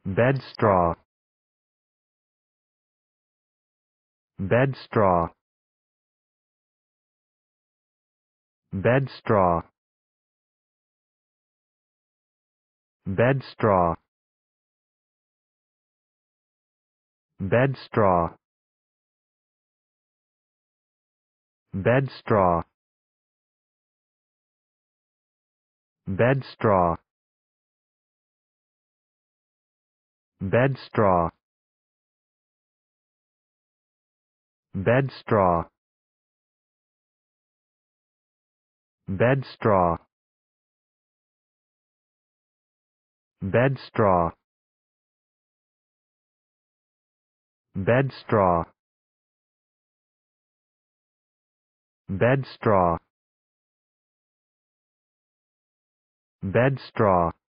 bed straw, bed straw, bed straw, bed straw, bed straw, bed straw, bed straw, bed straw, bed straw, bed straw, bed straw, bed straw, bed straw, bed straw,